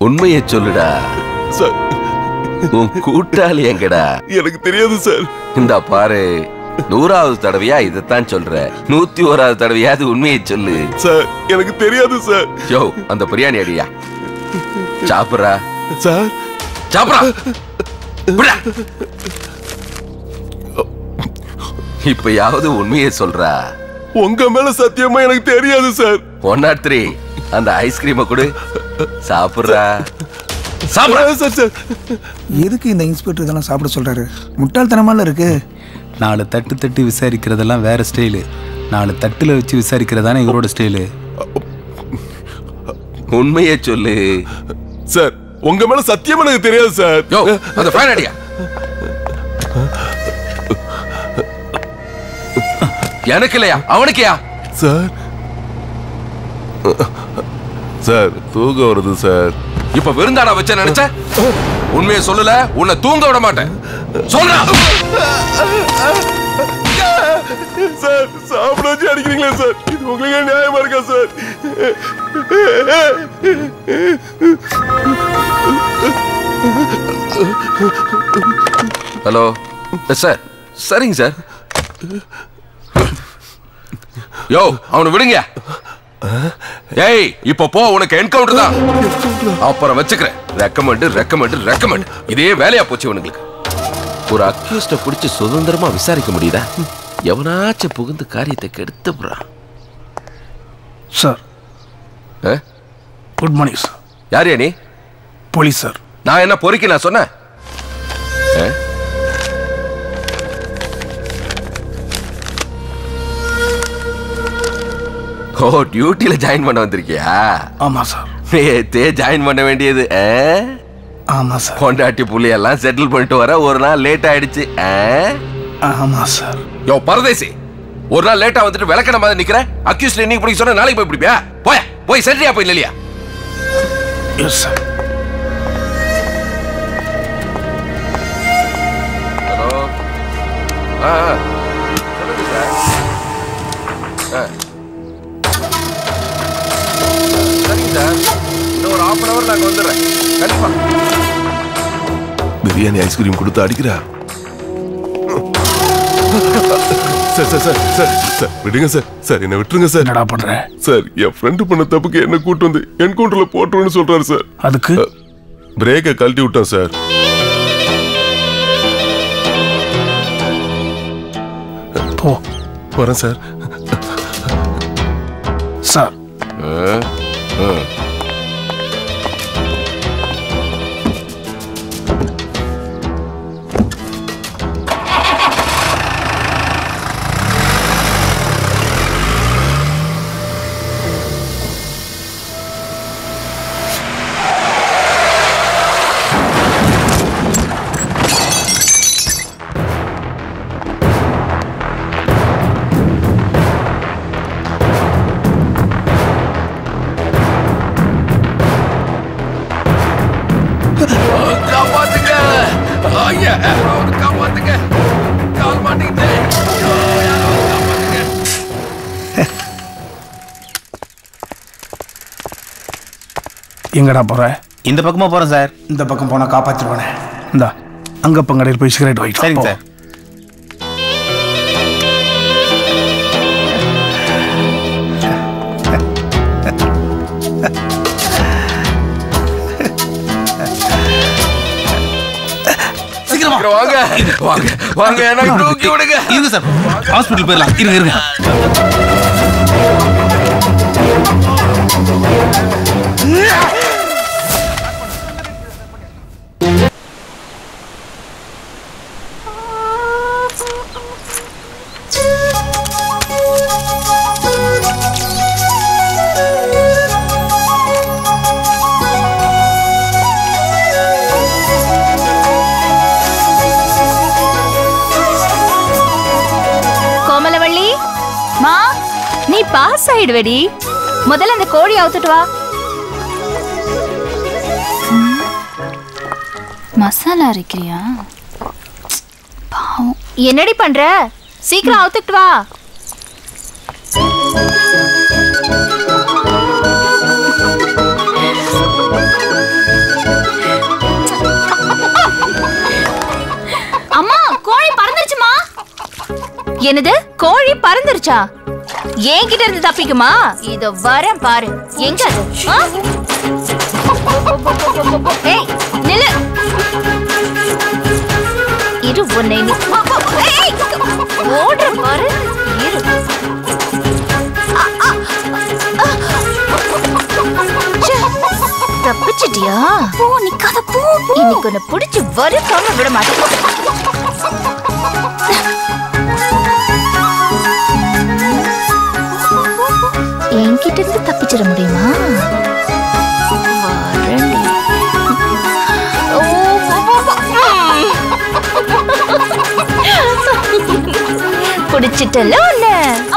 உண்மையை சொல்லுடா. சார், உன் கூட்டாளி எங்கடா? எனக்கு தெரியாது சார். இந்த பாரு, 100வது தடவையா இதைத்தான் சொல்ற. 101வது தடவையாவது உண்மையை சொல்லு. சார், எனக்கு தெரியாது சார். யோ, அந்த பிரியாணி அடியா. சாப்பிடுறா சார். சாப்பிடா. இப்பயாவது உண்மையை சொல்றா. உங்க மேல சத்தியமா எனக்கு தெரியாது சார். 103 அந்த ஐஸ்கிரீமை கொடு. சாப்பிடுறா. சாப்பிடா சார். சார், எதுக்கு இந்த இன்ஸ்பெக்டர் இதெல்லாம் சாப்பிட சொல்றாரு? முட்டாள்தனமால இருக்கு. 4 தட்டு தட்டு விசாரிக்கிறதெல்லாம் வேற ஸ்டைலு. 4 தட்டுல வச்சு விசாரிக்கிறதானே இவரோட ஸ்டைலு. உண்மையை சொல்லு. சார், உங்க மேல சத்தியமா எனக்கு தெரியாது சார். யோ, அந்த ஃபேன் அடியா. எனக்கு இல்லையா, அவனுக்கையா? சார், சார் தூக்கம் வருது சார். இப்ப விருந்தாடா வச்ச நினைச்ச? உண்மையை சொல்லல, உன்னை தூங்க விட மாட்டேன். சொல்றா. சார், சாப்பிட வச்சு அடிக்கிறீங்களா சார்? இது உங்களுக்கு நியாயமா இருக்கா சார்? Hello sir. சரிங்க சார். யோ, அவனை விடுங்க. ஏய், இப்ப போ, உனக்கு என்கவுண்டர் தான். அப்புறம் வச்சுக்கிறேன். ரெக்கமெண்ட் இதே வேலையா போச்சு இவனுங்களுக்கு. ஒரு அக்யூஸ்ட பிடிச்சு சுதந்திரமா விசாரிக்க முடியுதா? எவனாச்சும் புகுந்து காரியத்தை கெடுத்துறான். சார், குட் மார்னிங் சார். யாரையா நீ? Police sir. நான் என்ன பொறுக்கி நான் சொன்னேன்? ஓ, டியூட்டில ஜாயின் பண்ண வந்திருக்கியா? ஆமா சார். நேத்தே ஜாயின் பண்ண வேண்டியது. ஆமா சார். கொண்டாட்டி புள்ளியெல்லாம் செட்டில் பண்ணிட்டு வர ஒரு நாள் லேட் ஆயிடுச்சு. ஆமா சார். யோ பரதேசி, ஒரு நாள் லேட்டா வந்துட்டு விளக்கண மாதிரி நிக்கிற. அக்யூஸ்ட் இன்னைக்கு பிடிக்க சொன்னா நாளைக்கு போய் பிடிப்பியா? போய் சரியா போய் இல்லையா? Yes sir. ஹலோ. சொல்லுங்க சார். சரிங்க சார், இன்னும் ஒரு 1/2 hour நாங்க வந்துடுறேன். கண்டிப்பா. பிரியாணி ஐஸ்கிரீம் கொடுத்து அடிக்கிறா. Sir sir sir sir sir விடுங்க சார். சார், என்ன விட்டுருங்க சார். என்னடா பண்ற? சார், என் ஃப்ரெண்டு பண்ண தப்புக்கு என்ன கூட்டு வந்து என்கவுண்டர்ல போட்டுருன்னு சொல்றாரு சார். அதுக்கு பிரேக்கை கழட்டி விட்டோம் சார். போ. வரேன் சார். சார், எங்கடா போற? இந்த பக்கமா போறேன் சார். இந்த பக்கம் போனா காப்பாத்திடுவானே. இந்தா, அங்க பங்கடையில் போய் சிகரெட் வாங்கிட்டு. சரிங்க சார். வாங்க வாங்க வாங்க, எனக்கு தூக்கி விடுங்க. இருங்க சார், ஹாஸ்பிட்டல் போயிடலாம். இருங்க. கோமலவள்ளி, மா, நீ பாஸ் ஆயிடுவடி. முதல்ல அந்த கோழி அவுத்துட்டு வா. மசாலா அரைக்கிறியா? பாவம். என்னடி பண்ற? சீக்கிரம் அவுத்துட்டு வா. என்னது கோழி பறந்துருச்சா? என்கிட்ட இருந்து தப்பிக்குமா? இதோ வரேன் பாரு. எங்க அது? ஏய் நில்லு. இரு உன்னை ஓடுற பாரு. இரு. தப்பிச்சிட்டியா? போ நிக்காத போ. இன்னைக்கு உன்னை பிடிச்சு வறுக்காம விட மாட்டேன். என்கிட்ட இருந்து தப்பிச்சிட முடியுமா? பிடிச்சிட்டல ஒண்ணு.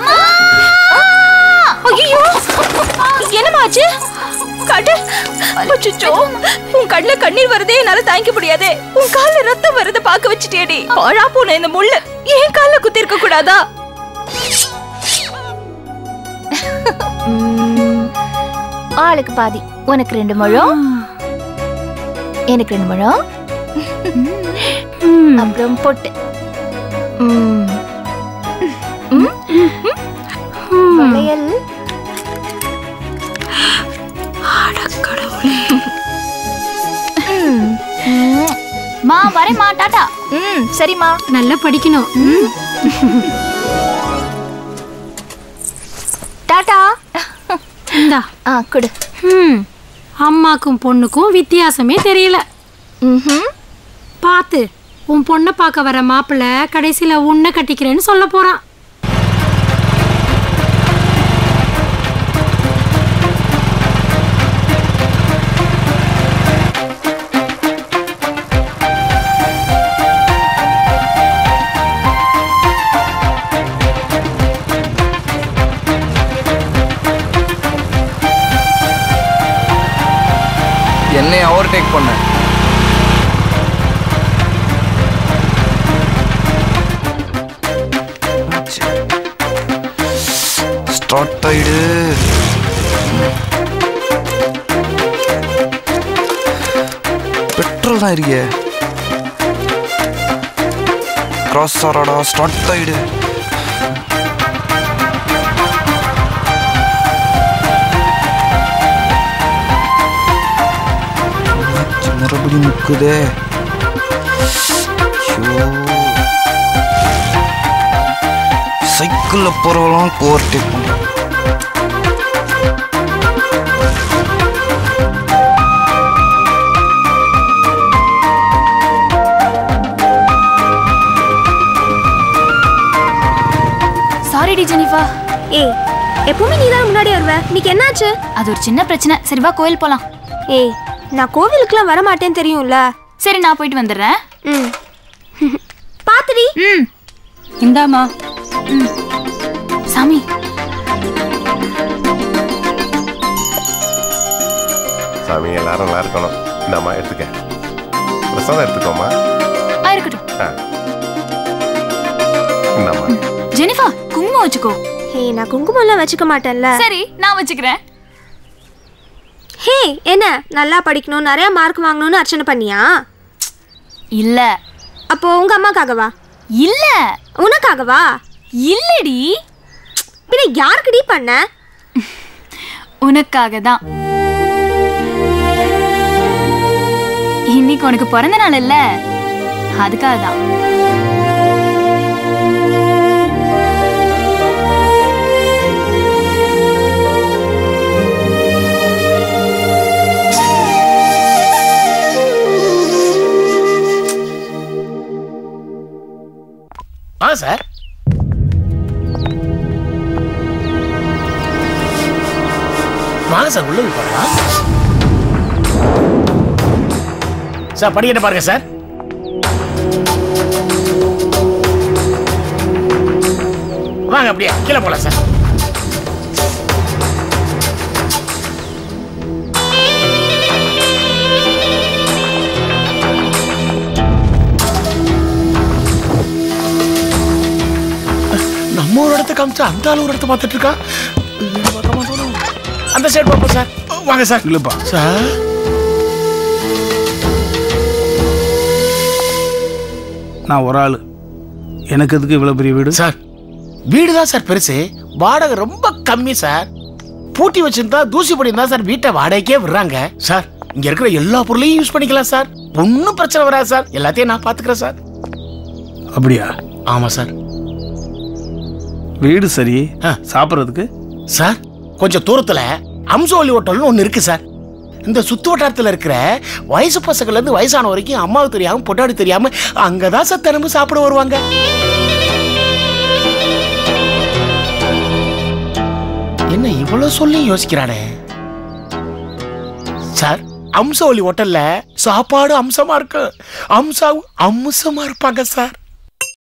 ஐயோ என்னமாச்சு? கண்ணு அச்சச்சோ, உன் கண்ணுல கண்ணீர் வருதே, என்னால தாங்கிக்க முடியாதே. உன் கால்ல ரத்தம் வருது, பாக்க வச்சுட்டேடி. பாழா போன இந்த முள்ள என் கால்ல குத்தி இருக்க கூடாதா? ஆளுக்கு பாதி. உனக்கு 2 முழம், எனக்கு 2 முழம், அப்புறம் பொட்டு. வளையல். மா வரேம்மா, டாடா. சரிம்மா. நல்லா படிக்கணும். டாடா. இந்தா குடு. அம்மாக்கும் பொண்ணுக்கும் வித்தியாசமே தெரியல. பாத்து, உன் பொண்ணை பார்க்க வர மாப்பிள்ள கடைசியில உன்னை கட்டிக்கிறேன்னு சொல்ல போறான். என்னை ஓவர்டேக் பண்ண. ஸ்டார்ட் ஆயிடு. பெட்ரோல் தான் இருக்கே. கிராஸ் ஆறாடா. ஸ்டார்ட் ஆயிடு. மறுபடியும் முக்குதே. சைக்கிள்ல போறவெல்லாம் ஓவர்டேக் பண்ற. சாரிடி ஜெனிஃபா. ஏய், எப்பவுமே நீ தான் முன்னாடி வருவ. இன்னைக்கு என்னாச்சு? அது ஒரு சின்ன பிரச்சனை. சரி வா கோயில் போலாம். ஏய், நான் கோவிலுக்குலாம் வர மாட்டேன்னு தெரியும்ல. சரி நான் போயிட்டு வந்துடுறேன். பாத்துடி. இந்தாமா. சாமி. சாமி எல்லாரும் நல்லா இருக்கணும். இந்தாம்மா எடுத்துக்க. பிரசாதம் எடுத்துக்கோமா. இருக்கட்டும். இந்தாம்மா. ஜெனிஃபா குங்குமம் வச்சுக்கோ. ஹே, நான் குங்குமம் எல்லாம் வச்சுக்க மாட்டேன்ல. சரி நான் வச்சுக்கிறேன். ஹே, என்ன நல்லா படிக்கணும், நிறைய மார்க் வாங்கணும்னு அர்ச்சனை பண்ணியா? இல்ல. அப்போ உங்க அம்மாக்காகவா? இல்ல. உனக்காகவா? இல்லடி. பின்ன யாருக்குடி பண்ண? உனக்காக தான். இன்னைக்கு உனக்கு பிறந்த நாள் இல்ல, அதுக்காக தான். சார் வாங்க சார், உள்ள போகலாம் சார். படிக்கட்ட பாருங்க சார். வாங்க அப்படியே கீழே போலாம் சார். நம்ம ஒரு இடத்த காமிச்சா அந்த ஆள் ஒரு இடத்த பார்த்துட்டு இருக்கா. அந்த சைடு பார்ப்போம் சார். வாங்க சார். இல்லப்பா சார், நான் ஒரு ஆள், எனக்கு எதுக்கு இவ்வளோ பெரிய வீடு? சார் வீடு தான் சார் பெருசு, வாடகை ரொம்ப கம்மி சார். பூட்டி வச்சிருந்தா தூசி படி இருந்தா சார் வீட்டை வாடகைக்கே விடுறாங்க சார். இங்க இருக்கிற எல்லா பொருளையும் யூஸ் பண்ணிக்கலாம் சார். ஒன்னும் பிரச்சனை வராது சார். எல்லாத்தையும் நான் பாத்துக்கிறேன் சார். அப்படியா? ஆமா சார். வீடு சரி, சாப்பிட்றதுக்கு சார் கொஞ்சம் தூரத்துல அம்சோலி ஹோட்டல்னு ஒண்ணு இருக்கு சார். இந்த சுத்து வட்டாரத்துல இருக்கிற வயசு பசங்கள்ல இருந்து வயசான வரைக்கும் அம்மாவுக்கு தெரியாம பொட்டாடி தெரியாம அங்கதான் சார் தினமும் சாப்பிட வருவாங்க. என்ன இவ்வளவு சொல்லி யோசிக்கிறானே சார். அம்சோலி ஹோட்டல்ல சாப்பாடு அம்சமா இருக்கு, அம்சாவும் அம்சமா இருப்பாங்க சார்.